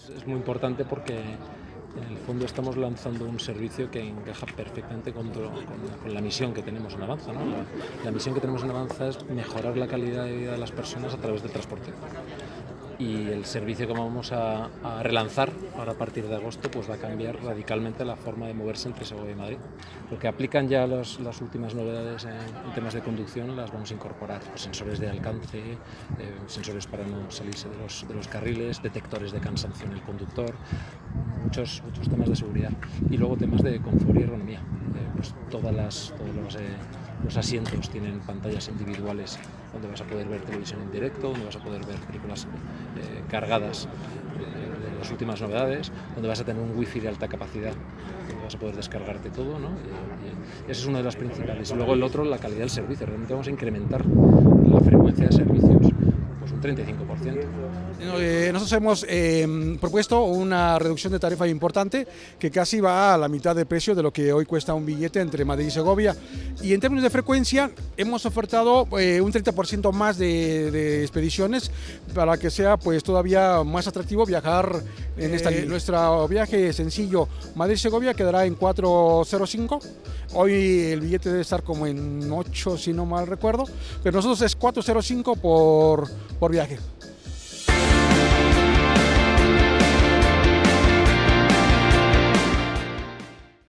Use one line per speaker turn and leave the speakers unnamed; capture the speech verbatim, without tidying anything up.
Es muy importante porque en el fondo estamos lanzando un servicio que encaja perfectamente con, todo, con, con la misión que tenemos en Avanza, ¿no? La, la misión que tenemos en Avanza es mejorar la calidad de vida de las personas a través del transporte. Y el servicio que vamos a, a relanzar ahora a partir de agosto pues va a cambiar radicalmente la forma de moverse entre Segovia y Madrid. Lo que aplican ya los, las últimas novedades en, en temas de conducción las vamos a incorporar, pues sensores de alcance, eh, sensores para no salirse de los, de los carriles, detectores de cansancio en el conductor, muchos, muchos temas de seguridad y luego temas de confort y ergonomía. Eh, pues todas las, todos los, eh, los asientos tienen pantallas individuales donde vas a poder ver televisión en directo, donde vas a poder ver películas eh, cargadas eh, de las últimas novedades, donde vas a tener un wifi de alta capacidad, donde vas a poder descargarte todo, ¿no? Y, y esa es una de las principales. Y luego el otro, la calidad del servicio. Realmente vamos a incrementar la frecuencia de servicios pues un treinta y cinco por ciento.
Eh, nosotros hemos eh, propuesto una reducción de tarifa importante que casi va a la mitad de precio de lo que hoy cuesta un billete entre Madrid y Segovia. Y en términos de frecuencia hemos ofertado eh, un treinta por ciento más de, de expediciones para que sea pues todavía más atractivo viajar en esta línea. Eh, nuestro viaje sencillo Madrid-Segovia quedará en cuatro cero cinco. Hoy el billete debe estar como en ocho si no mal recuerdo, pero nosotros es cuatro cero cinco por, por viaje.